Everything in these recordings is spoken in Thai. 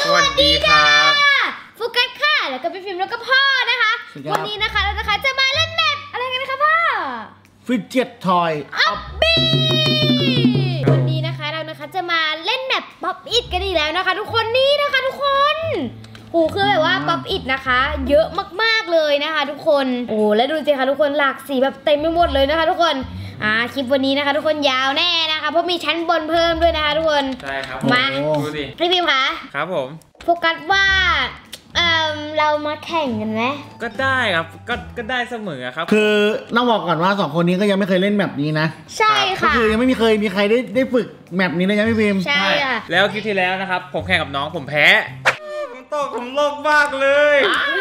วัสดีครับโฟกัสค่ะแล้วก็พี่ฟิล์มแล้วก็พ่อนะคะวันนี้นะคะเราจะมาเล่นแมปอะไรกันนะคะพ่อฟิตเจ็ตทอยอัพบี้วันนี้นะคะเราจะมาเล่นแมปป๊อปอิทกันอีกแล้วนะคะทุกคนนี่นะคะทุกคนโอ้คือแบบว่าป๊อปอิทนะคะเยอะมากๆเลยนะคะทุกคนโอ้แล้วดูสิคะทุกคนหลากสีแบบเต็มไปหมดเลยนะคะทุกคนคลิปวันนี้นะคะทุกคนยาวแน่นะคะเพราะมีชั้นบนเพิ่มด้วยนะคะทุกคนใช่ครับมาดูสิพี่พิมพ์คะครับผมโฟกัสว่าเรามาแข่งกันไหมก็ได้ครับก็ได้เสมอครับคือต้องบอกก่อนว่า2คนนี้ก็ยังไม่เคยเล่นแมปนี้นะใช่ค่ะก็คือยังไม่มีใครได้ฝึกแมปนี้เลยนะพี่พิมพ์ใช่ค่ะแล้วคลิปที่แล้วนะครับผมแข่งกับน้องผมแพ้ผมตกผมโลกมากเลย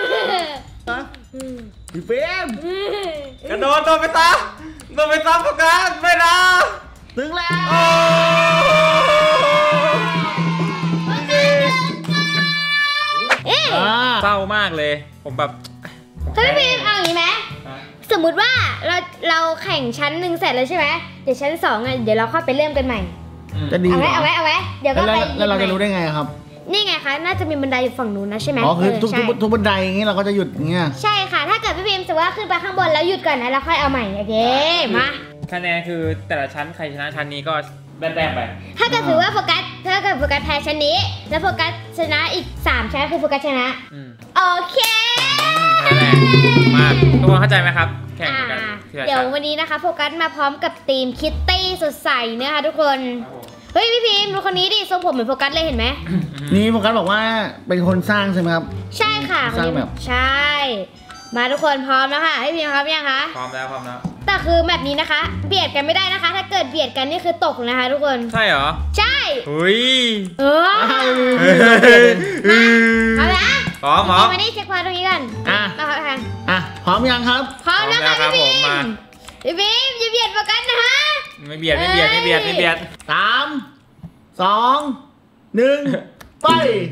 พี่พิมพ์กระโดดไปตามโฟกัสไม่นะถึงแล้วเศร้ามากเลยผมแบบถ้าพี่พิมพ์เอาอย่างนี้ไหมสมมุติว่าเราแข่งชั้น1เสร็จแล้วใช่ไหมเดี๋ยวชั้น2เดี๋ยวเราค่อยไปเริ่มกันใหม่จะดีเอาไว้เดี๋ยวก็ไปแล้วเราจะรู้ได้ไงครับนี่ไงคะน่าจะมีบันไดอยู่ฝั่งนู้นนะใช่ไหมอ๋อคือทุกบันไดอย่างงี้เราก็จะหยุดอย่างเงี้ยใช่ค่ะถ้าเกิดพี่พิมพ์สมมติว่าขึ้นไปข้างบนแล้วหยุดก่อนนะแล้วค่อยเอาใหม่โอเคมาคะแนนคือแต่ละชั้นใครชนะชั้นนี้ก็ได้แต้มไปถ้าเกิดถือว่าโฟกัสแพ้ชั้นนี้แล้วโฟกัสชนะอีก3ชั้นคือโฟกัสชนะโอเคมาทุกคนเข้าใจไหมครับแข่งกันเดี๋ยววันนี้นะคะโฟกัสมาพร้อมกับทีมคิตตี้สดใสนะคะทุกคนเฮ้ยพี่พิมพ์ดูคนนี้ดิทรงผมเหมือนโฟกัสเลยเห็นไหมนี่โฟกัสบอกว่าเป็นคนสร้างใช่ไหมครับใช่ค่ะสร้างแบบใช่มาทุกคนพร้อมแล้วค่ะพี่พิมพ์พร้อมยังคะพร้อมแล้วแต่คือแบบนี้นะคะเบียดกันไม่ได้นะคะถ้าเกิดเบียดกันนี่คือตกนะคะทุกคนใช่เหรอใช่อุ้ยเอาละพร้อมมานี่เช็คพอยต์ตรงนี้กันมาค่ะพร้อมยังครับพร้อมแล้วค่ะพี่พิมพ์อย่าเบียดโฟกัสนะฮะไม่เบียด3 2 1 ไป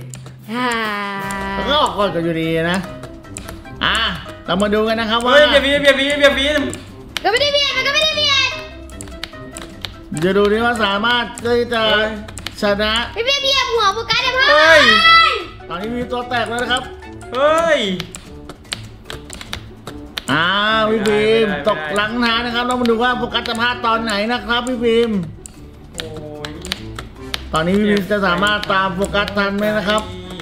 แล้วก็ออกก่อนกันอยู่ดีนะเรามาดูกันนะครับว่าเบียดก็ไม่ได้เบียดมันก็ไม่ได้เบียดจะดูดิว่าสามารถจะชนะพี่เบียดหัวโฟกัสได้ไหมตอนนี้มีตัวแตกแล้วนะครับเฮ้ยพี่พิมตกหลังน้ำนะครับเรามาดูว่าโฟกัสจะพลาดตอนไหนนะครับพี่พิมตอนนี้พี่พิมจะสามารถตามโฟกัสทันไหมนะครับ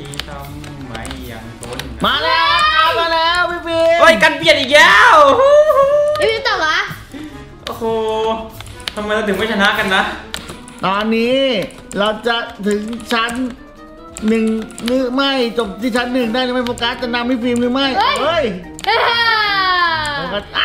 มาแล้วพี่พิมโอ้ยกันเบียดอีกแล้วพี่พิมตกเหรอโอ้โหทำไมเราถึงไม่ชนะกันนะตอนนี้เราจะถึงชั้น1หรือไม่จบที่ชั้น1ได้หรือไม่โฟกัสจะนำพี่พิมหรือไม่เฮ้ยโฟกัส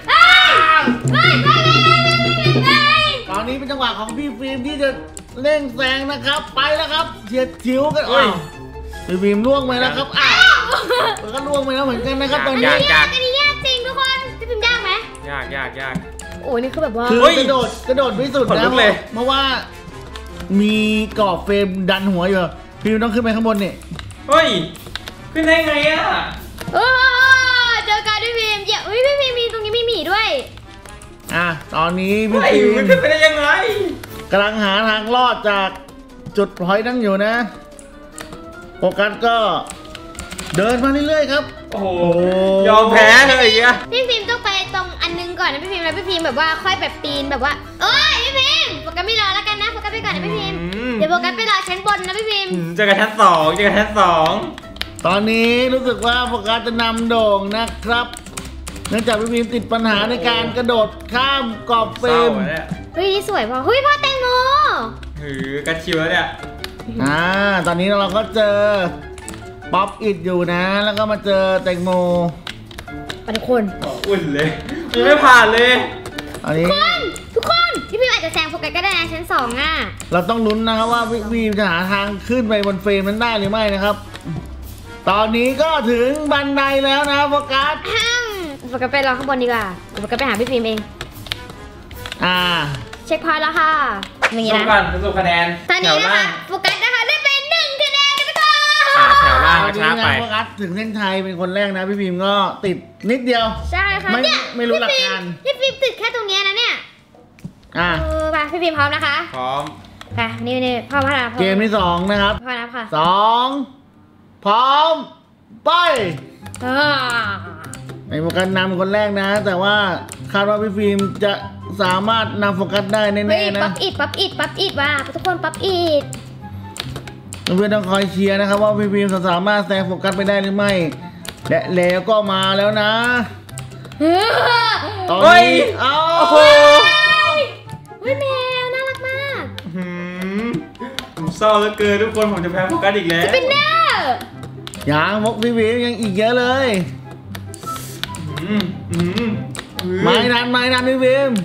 ตอนนี้เป็นจังหวะของพี่ฟิล์มที่จะเร่งแซงนะครับไปแล้วครับเฉียดฉิวกันพี่ฟิล์มล่วงไปแล้วครับก็ล่วงไปแล้วเหมือนกันนะครับตอนนี้ยากจริงทุกคนพี่ฟิล์มยากไหมยากโอ้นี่คือแบบว่าคือกระโดดไม่สุดนะเพราะว่ามีกรอบเฟรมดันหัวอยู่ฟิล์มต้องขึ้นไปข้างบนนี่เฮ้ยขึ้นได้ไงเจอการพี่ฟิล์มพี่ฟิล์มมีตรงนี้มีหมีด้วยตอนนี้พี่ฟิล์มขึ้นไปได้ยังไงกำลังหาทางรอดจากจุดพอยต์นั่งอยู่นะโฟกัสก็เดินมาเรื่อยๆครับโอ้โหยอมแพ้เลยพี่ฟิล์มต้องไปตรงอันนึงก่อนนะพี่ฟิล์มแล้วพี่ฟิล์มแบบว่าค่อยแบบปีนแบบว่าพี่ฟิล์มโฟกัสไม่รอแล้วกันนะโฟกัสไปก่อนนะพี่ฟิล์มเดี๋ยวโฟกัสไปรอชั้นบนนะพี่ฟิล์มเจอกันชั้น2 ตอนนี้รู้สึกว่าโฟกัสจะนำโด่งนะครับเนื่องจากพี่ฟิล์มติดปัญหาในการกระโดดข้ามกรอบเฟรมเฮ้ยสวยพอพ่อแตงโมกระชิวแล้วเนี่ยตอนนี้เราก็เจอป๊อปอิดอยู่นะแล้วก็มาเจอแตงโมทุกคนอุ่นเลยไม่ผ่านเลยอันนี้ทุกคนพี่พิมอาจจะแซงโฟกัสก็ได้นะชั้น2 เราต้องลุ้นนะครับว่าพี่พิมจะหาทางขึ้นไปบนเฟรมนั้นได้หรือไม่นะครับตอนนี้ก็ถึงบันไดแล้วนะโฟกัสไปรอข้างบนดีกว่าโฟกัสไปหาพี่พิมเองเช็คพอยต์แล้วค่ะนี่นะสรุปคะแนนตอนนี้นะคะโฟกัสนะคะได้เป็น1คะแนนกันค่ะแถวล่างก็ช้าไปโฟกัสถึงเส้นชัยเป็นคนแรกนะพี่พิมก็ติดนิดเดียวใช่ค่ะไม่รู้หลักการพี่พิมติดแค่ตรงนี้นะเนี่ยไปพี่พิมพร้อมนะคะพร้อมค่ะนี่พ่อมาแล้วเกมที่2นะครับพ่อนับค่ะ 2 พร้อมไปอ่าในโฟกัสนำคนแรกนะ แต่ว่าคาดว่าพี่ฟิล์มจะสามารถนำโฟกัสได้แน่เฮ้ยๆนะป๊อปอิดว่ะทุกคนป๊อปอิดเพื่อนๆต้องคอยเชียร์นะครับว่าพี่ฟิล์มจะสามารถแซงโฟกัสไปได้หรือไม่และแล้วก็มาแล้วนะตอนนี้เอาโอ้โหเฮ้ยแมวน่ารักมากผมเศร้าเหลือเกินทุกคนผมจะแพ้โฟกัสอีกแล้วสปินเนอร์ยังมกพี่ฟิล์มยังอีกเยอะเลยไม่นานพี่ฟิล์ม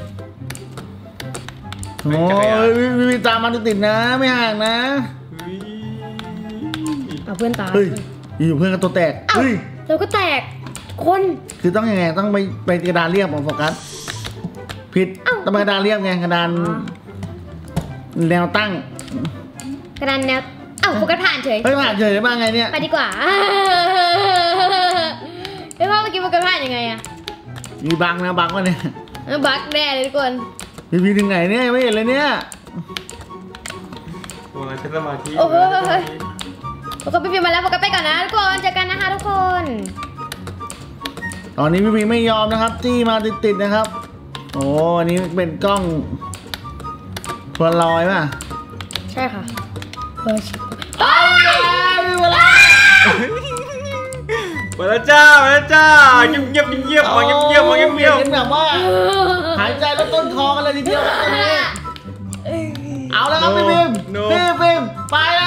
โอ้ยพี่ฟิล์มตามมาติดๆนะไม่ห่างนะเอาเพื่อนตายเฮ้ยอยู่เพื่อนกันตัวแตกเฮ้ยเราก็แตกคนคือต้องยังไงต้องไปกระดานเรียบของโฟกัสผิดต้องไปกระดานเรียบไงกระดานแนวตั้งกระดานแนวโฟกัสผ่านเฉยเฮ้ยผ่านเฉยได้บ้างไงเนี่ยไปดีกว่าเฮ้ยพ่อเมื่อกี้โฟกัสผ่านยังไงอะมีบังนะบังวะเนี่ยบั๊กแน่เลยทุกคนพี่ถึงไหนเนี่ยไม่เห็นเลยเนี่ยโอ้ยใช้สมาธิโอ้ยโฟกัสไปฟิล์มมาแล้วโฟกัสไปก่อนนะทุกคนเจอกันนะคะทุกคนตอนนี้พี่ไม่ยอมนะครับจี้มาติดๆนะครับโอ้อันนี้เป็นกล้องโพลารอยด์ป่ะใช่ค่ะมาแล้วจ้าเงียบเงียบเป็นแบบว่าหายใจแล้วต้นคอกันเลยทีเดียวครับตอนนี้เอาแล้วครับพี่ฟิล์มไปแล้ว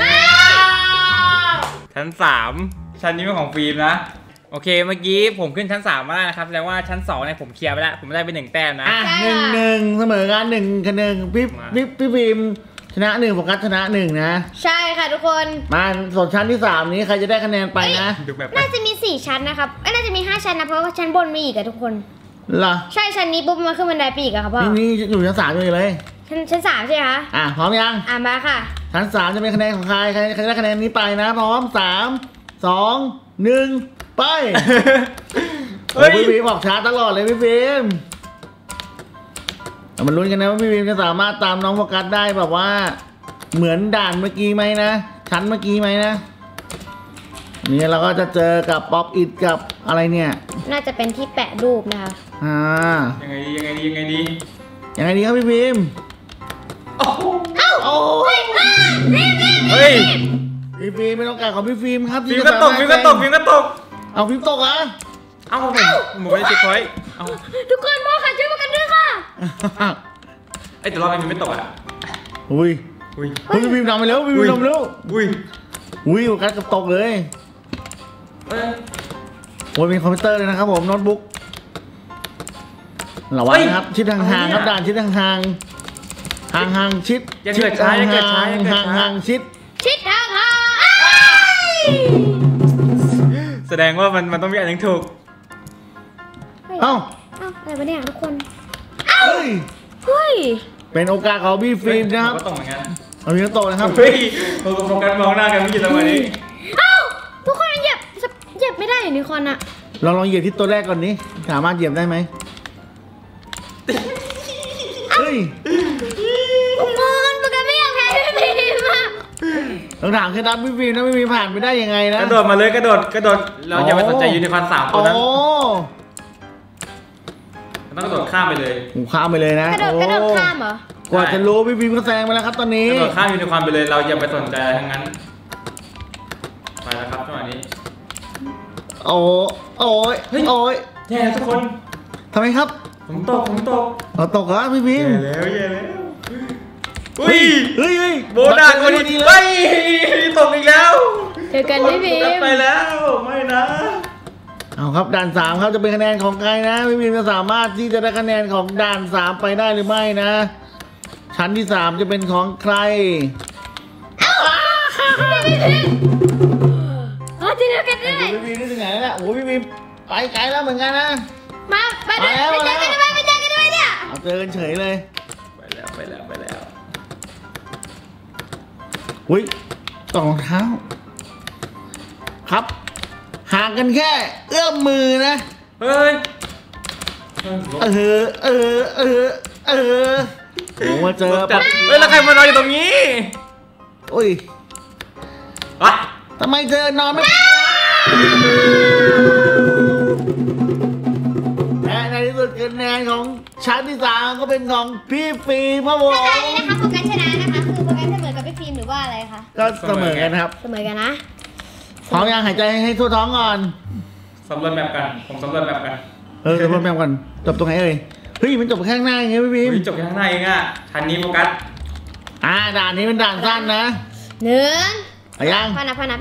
ชั้น3ชั้นนี้เป็นของฟิล์มนะโอเคเมื่อกี้ผมขึ้นชั้น3มาแล้วนะครับแสดงว่าชั้น2เนี่ยผมเคลียร์ไปแล้วผมได้ไป1 แต้มนะ 1-1เสมอกัน1 คะแนนพี่ฟิล์มชนะ1โฟกัสชนะ1นะใช่ค่ะทุกคนมาส่วนชั้นที่3นี้ใครจะได้คะแนนไปนะดูแบบน่าจะมี4ชั้นนะครับน่าจะมี5ชั้นนะเพราะว่าชั้นบนมีอีกอะทุกคนเหรอใช่ชั้นนี้ปุ๊บมันขึ้นบันไดไปอีกอะครับพ่อนี่อยู่ชั้น3อยู่เลยชั้น3ใช่ไหมคะพร้อมยังมาค่ะชั้น3จะเป็นคะแนนของใครได้คะแนนนี้ไปนะพร้อม3 2 1ไปพี่ฟิล์มบอกช้าตลอดเลยพี่ฟิล์มมาลุ้นกันนะว่าพี่ฟิล์มจะสามารถตามน้องโฟกัสได้แบบว่าเหมือนด่านเมื่อกี้ไหมนะชั้นเมื่อกี้ไหมนะนี่เราก็จะเจอกับป๊อปอิดกับอะไรเนี่ยน่าจะเป็นที่แปะรูปนะคะยังไงดีครับพี่ฟิล์มโอ้โหโอ้เฮ้ยพี่ฟิล์มเป็นโอกาสของพี่ฟิล์มครับฟิล์มก็ตกเอาฟิล์มตกเหรอเอ้าผมไม่ได้เช็คพอยต์เอ้าทุกคนพ่อค่ะช่วยกันด้วยค่ะไอ้แต่รอบนี้ไม่ตกอ่ะอุ้ยพี่ฟิล์มทำไปแล้วพี่ฟิล์มทำไปแล้วอุ้ยโฟกัสกับตกเลยโอ้ยเป็นคอมพิวเตอร์เลยนะครับผมโน้ตบุ๊กระวังนะครับชิดห่างๆครับด่านชิดห่างๆชิดชิดห่างๆชิดชิดทางหาแสดงว่ามันต้องมีอันนึงถูกเอ้าอะไรวะเนี่ยทุกคนเฮ้ย เป็นโอกาสของพี่ฟิล์มนะครับก็ตกเหมือนกันเอาพี่ตกนะครับเฮ้ยโฟกัสมองหน้ากันไม่กี่จังหวะนี้ทุกคนเหยียบไม่ได้อยู่ในคอนอะลองเหยียบที่ตัวแรกก่อนนี้สามารถเหยียบได้ไหมเฮ้ยทุกคนโฟกัสไม่อยากแพ้พี่ฟิล์มอะต้องถามแค่นับพี่ฟิล์มนะพี่ฟิล์มผ่านไปได้ยังไงนะกระโดดมาเลยกระโดดเราอย่าไปสนใจยูนิคอร์น3ตัวนั้นต้องกระโดดข้ามไปเลยผมข้ามไปเลยนะกระโดดข้ามเหรอกว่าจะรู้พี่ฟิล์มก็แซงไปแล้วครับตอนนี้กระโดดข้ามยูนิคอร์นไปเลยเราอย่าไปสนใจอะไรทั้งนั้นไปแล้วครับจังหวะนี้โอ้ยแย่ทุกคนทำไมครับผมตกเอาตกเหรอพี่ฟิล์มแย่แล้วอุ้ยเฮ้ยโบนัสคนนี้ไปตกอีกแล้วเจอกันพี่ฟิล์มไปแล้วไม่นะเอาครับด่าน3ครับจะเป็นคะแนนของใครนะพี่ฟิล์มจะสามารถที่จะได้คะแนนของด่าน3ไปได้หรือไม่นะชั้นที่3จะเป็นของใครเจอกันได้พี่ฟิล์มนี่ถึงไหนแล้วเนี่ยโอ้พี่ฟิล์มไปไกลแล้วเหมือนกันนะมาไปเจอกันด้วยเนี่ยเอาเจอกันเฉยเลยไปแล้วอุ้ยต่อรองเท้าครับห่างกันแค่เอื้อมมือนะเฮ้ยโอ้มาเจอจัดเฮ้ยแล้วใครมานอนอยู่ตรงนี้อุ้ยวะทำไมเธอนอนไม่และในที่สุดคะแนนของชั้นที่3ก็เป็นของพี่ฟิล์มครับผมถ้าตอนนี้นะคะโฟกัสชนะนะคะคือโฟกัสเสมอกับพี่ฟิล์มหรือว่าอะไรคะก็เสมอกันนะครับเสมอกันนะพร้อมยังหายใจให้ทั่วท้องก่อนสำรวจแบบกันผมสำรวจแบบกันเดี๋ยวแป๊บก่อนจบตรงไหนเอ่ยเฮ้ยมันจบข้างหน้าอย่างเงี้ยพี่ฟิล์มอุ๊ยจบแค่ข้างในเองอ่ะชั้นนี้โฟกัสด่านนี้เป็นด่านสั้นนะ 1 ไปยังพอนับ1 2 3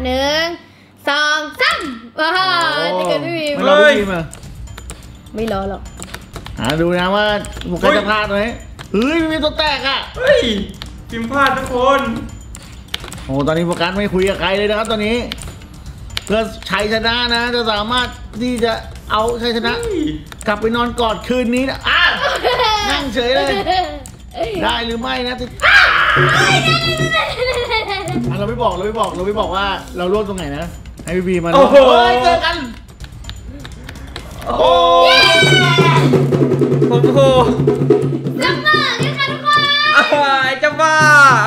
ว้าวนี่คือพี่ฟิล์มไม่รอพี่ฟิล์มอ่ะไม่รอหรอกดูนะว่าโฟกัสจะพลาดไหมเฮ้ยพี่ฟิล์มตัวแตกอ่ะเฮ้ยฟิล์มพลาดทุกคนโอ้ตอนนี้โฟกัสไม่คุยกับใครเลยนะครับตอนนี้ เพื่อชัยชนะนะจะสามารถที่จะเอาชัยชนะเฮ้ยกลับไปนอนกอดคืนนี้นะนั่งเฉยเลย ได้หรือไม่นะเราไม่บอกว่าเราร่วมตรงไหนนะให้พี่บีมันโอ้โหเจอกันโอ้โหเสมอกันค่ะทุกคนไอ้เจ้าบ้า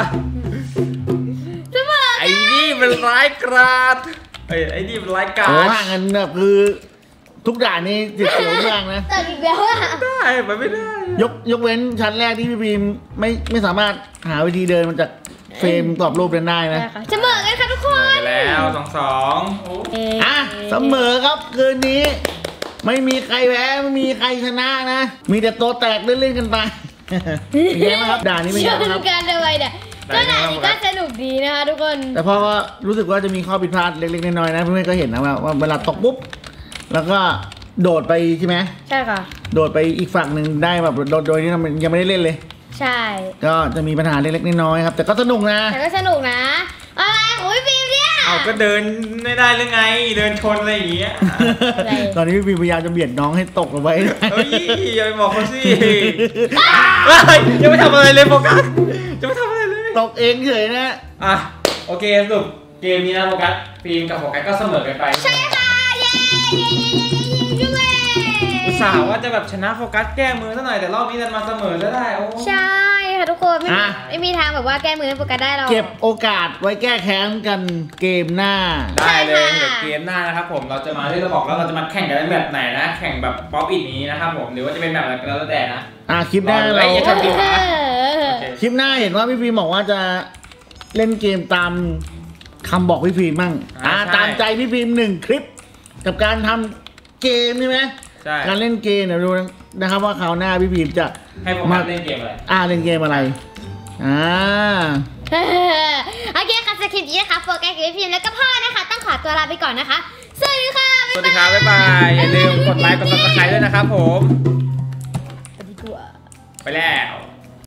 เสมอไอ้นี่มันร้ายกาจไอ้นี่มันร้ายกาโอ้จห่างกันแบบคือทุกด่านนี้เสียวมากนะเติมอีกแล้วอะได้มันไม่ได้ยกเว้นชั้นแรกที่พี่บีมไม่สามารถหาวิธีเดินมันจากเฟรมกรอบรูปนั้นได้นะเสมอกันค่ะทุกคนไปแล้ว2-2โอ้เสมอครับคืนนี้ ไม่มีใครแพ้ไม่มีใครชนะนะ มีแต่ตัวแตกเล่นๆกันไปเป็นไงบ้างครับด่านนี้เป็นไงชบ้างนครับกันทำไมเนี่ยก็ด่านนี้ก็สนุกดีนะคะทุกคนแต่พ่อก็รู้สึกว่าจะมีข้อผิดพลาดเล็กๆน้อยๆนะเพื่อนๆก็เห็นนะว่าเวลาตกปุ๊บแล้วก็โดดไปใช่ไหมใช่ค่ะโดดไปอีกฝั่งหนึ่งได้แบบโดยที่เรายังไม่ได้เล่นเลยใช่ก็จะมีปัญหาเล็กๆน้อยๆครับแต่ก็สนุกนะแต่ก็สนุกนะ อะไรโอ้ยฟิล์มเนี่ยเอาก็เดินไม่ได้หรือไง เดินชนอะไรอย่างเงี้ยอะไรตอนนี้พี่พยายามจะเบียดน้องให้ตกลงไปเฮ้ยอย่าไปบอกเขาสิเฮ้ยยังไม่ทำอะไรเลยโฟกัสจะไม่ทำอะไรเลยตกเองเฉยนะอ่ะโอเคสรุปเกมนี้นะโฟกัสฟิล์มกับโฟกัสก็เสมอกันไปใช่ค่ะเย้ด้วยอุตส่าห์ว่าจะแบบชนะโฟกัสแก้มือซะหน่อยแต่รอบนี้ดันมาเสมอซะได้โอ้ใช่ค่ะทุกคนไม่มีทางแบบว่าแก้มือให้โฟกัสได้หรอกเก็บโอกาสไว้แก้แค้นกันเกมหน้าได้เลยใช่ค่ะเดี๋ยวเกมหน้านะครับผมเราจะมาที่เราบอกแล้วเราจะมาแข่งกันแบบไหนนะ แข่งแบบป๊อปอินนี้นะครับผมหรือว่าจะเป็นแบบอะไรก็แล้วแต่นะคลิปหน้าเฮ้เรายอย่าทำดีคลิปหน้าเห็นว่าพี่ฟิล์มบอกว่าจะเล่นเกมตามคำบอกพี่ฟิล์มมั่งตามใจพี่ฟิล์ม1 คลิป กับการทำเกมใช่ไหมใช่การเล่นเกมเดี๋ยวดูนะครับว่าคราวหน้าพี่ฟิล์มจะให้โฟกัสเล่นเกมอะไรเล่นเกมอะไรโอเคค่ะสคริปต์นี้นะคะโฟกัสกับพี่ฟิล์มแล้วก็พ่อนะคะต้องขอตัวลาไปก่อนนะคะสวัสดีค่ะสวัสดีครับบ๊ายบายอย่าลืมกดไลค์กดซับสไครต์ด้วยนะครับผมไปดีกว่าไปแล้ว